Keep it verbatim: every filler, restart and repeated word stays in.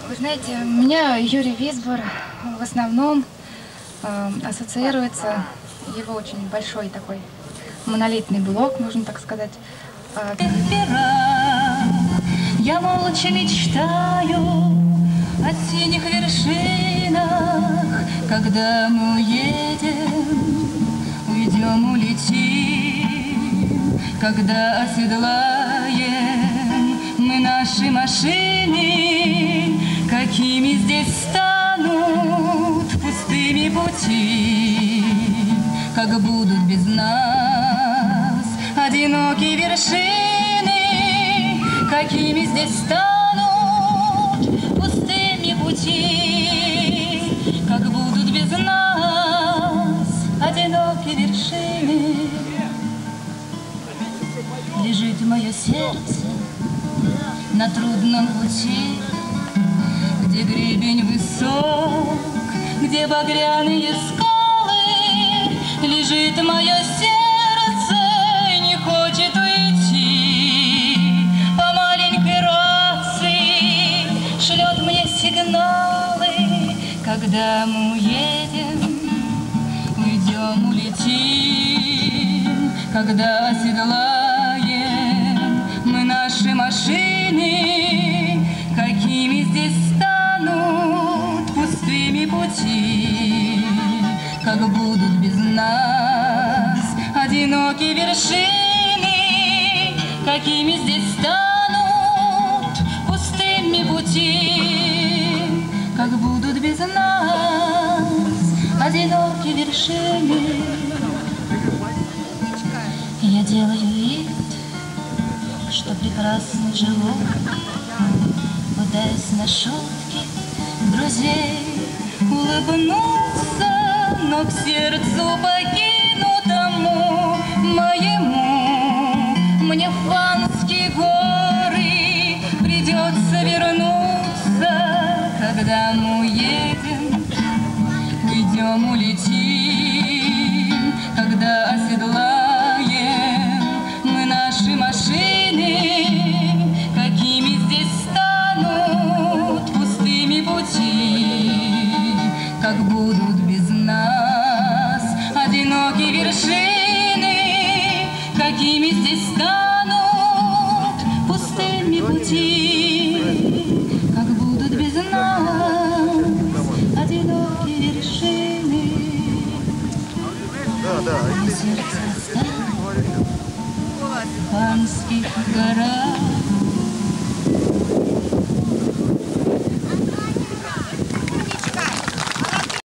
Вы знаете, у меня Юрий Висбор в основном э, ассоциируется, его очень большой такой монолитный блок, можно так сказать. Э, Я молча мечтаю о синих вершинах, когда мы уедем, уйдем, улетим, когда оседлаем мы наши машины, какими здесь станут пустыми пути, как будут без нас одинокие вершины, какими здесь станут пустыми пути, как будут без нас одинокие вершины. Лежит мое сердце на трудном пути, где гребень высок, где багряные скалы. Лежит мое сердце и не хочет уйти. По маленькой рации шлет мне сигналы, когда мы уедем, уйдем, улетим, когда оседлаем мы наши машины, какими здесь станут пустыми пути, как будут без нас одинокие вершины, какими здесь станут пустыми пути, как будут без нас одинокие вершины. Я делаю вид, что прекрасно живу, пытаясь на шутки друзей улыбнуться, но к сердцу покинутому моему мне в Фанские горы придется вернуться, когда мы уедем, уйдем, улетим, когда оседлаем